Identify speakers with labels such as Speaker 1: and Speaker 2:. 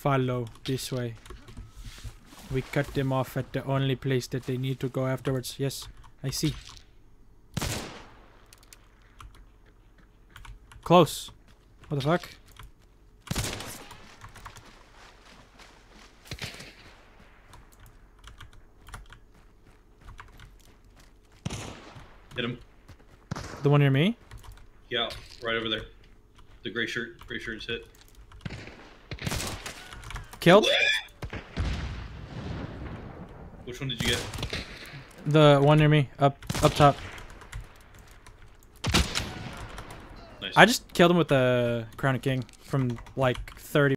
Speaker 1: follow this way. We cut them off at the only place that they need to go afterwards. Yes, I see. Close. What the fuck?
Speaker 2: Hit him.
Speaker 1: The one near me?
Speaker 2: Yeah, right over there. The gray shirt. Gray shirt is hit.
Speaker 1: Killed?
Speaker 2: Which one did you get?
Speaker 1: The one near me. Up top.
Speaker 2: Nice.
Speaker 1: I just killed him with the Crown of King from like 30